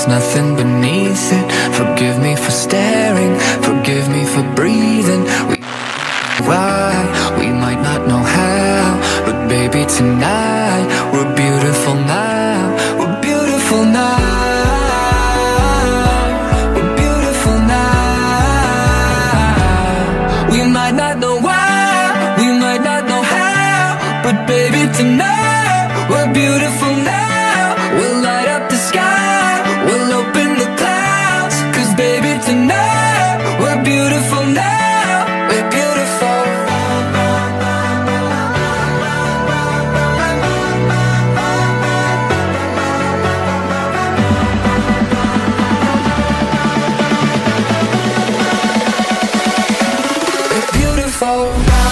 there's nothing beneath it. Forgive me for staring, forgive me for breathing. We might not know how, but baby tonight we're beautiful now. We're beautiful now. We're beautiful now. We might not know why, we might not know how, but baby tonight we're beautiful now. We'll light up the sky, we'll open the clouds, 'cause baby tonight we're beautiful now. We're beautiful. We're beautiful.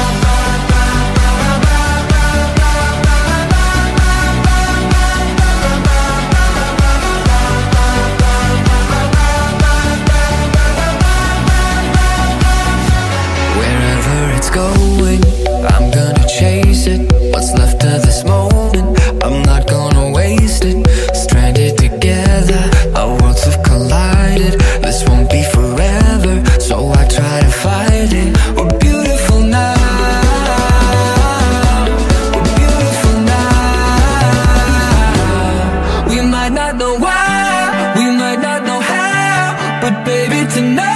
Going, I'm gonna chase it. What's left of this moment, I'm not gonna waste it. Stranded together, our worlds have collided. This won't be forever, so I try to fight it. We're beautiful now. We're beautiful now. We might not know why, we might not know how, but baby tonight